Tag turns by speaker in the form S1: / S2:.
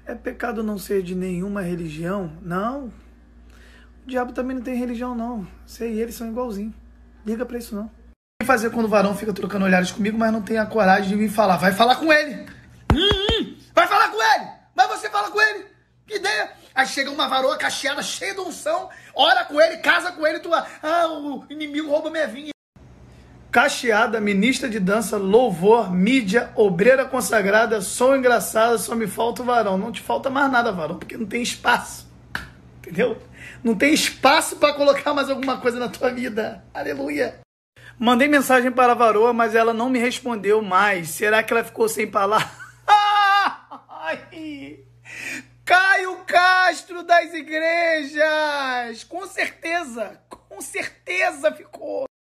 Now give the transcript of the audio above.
S1: É pecado não ser de nenhuma religião? Não. O diabo também não tem religião, não. Você e eles são igualzinhos. Liga pra isso, não. O que fazer quando o varão fica trocando olhares comigo, mas não tem a coragem de vir falar? Vai falar com ele. Vai falar com ele. Vai você falar com ele. Que ideia. Aí chega uma varoa cacheada, cheia de unção, ora com ele, casa com ele, o inimigo rouba minha vinha. Cacheada, ministra de dança, louvor, mídia, obreira consagrada, som engraçado, só me falta o varão. Não te falta mais nada, varão, porque não tem espaço. Entendeu? Não tem espaço para colocar mais alguma coisa na tua vida. Aleluia. Mandei mensagem para a varoa, mas ela não me respondeu mais. Será que ela ficou sem palavras? Caio Castro das igrejas. Com certeza ficou.